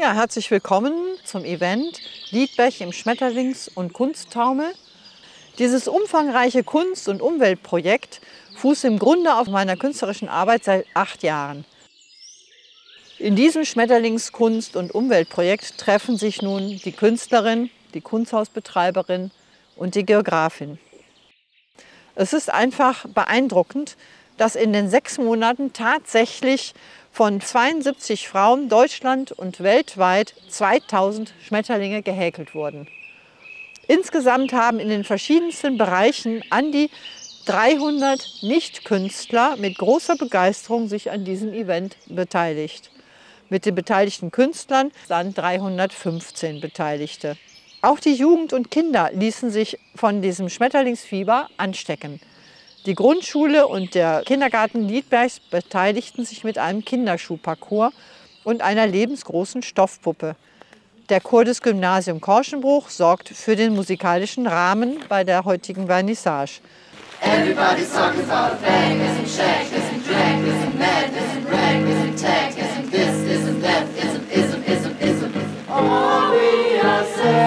Ja, herzlich willkommen zum Event Liedberg im Schmetterlings- und Kunsttaumel. Dieses umfangreiche Kunst- und Umweltprojekt fußt im Grunde auf meiner künstlerischen Arbeit seit 8 Jahren. In diesem Schmetterlings-, Kunst- und Umweltprojekt treffen sich nun die Künstlerin, die Kunsthausbetreiberin und die Geografin. Es ist einfach beeindruckend, dass in den 6 Monaten tatsächlich von 72 Frauen deutschland- und weltweit 2000 Schmetterlinge gehäkelt wurden. Insgesamt haben in den verschiedensten Bereichen an die 300 Nichtkünstler mit großer Begeisterung sich an diesem Event beteiligt. Mit den beteiligten Künstlern dann 315 Beteiligte. Auch die Jugend und Kinder ließen sich von diesem Schmetterlingsfieber anstecken. Die Grundschule und der Kindergarten Liedbergs beteiligten sich mit einem Kinderschuhparcours und einer lebensgroßen Stoffpuppe. Der Chor des Gymnasium Korschenbruch sorgt für den musikalischen Rahmen bei der heutigen Vernissage. Everybody's talking about bang, isn't shack, isn't drag, isn't mad, isn't rag, isn't tag, isn't this, isn't that, isn't. All we are saying.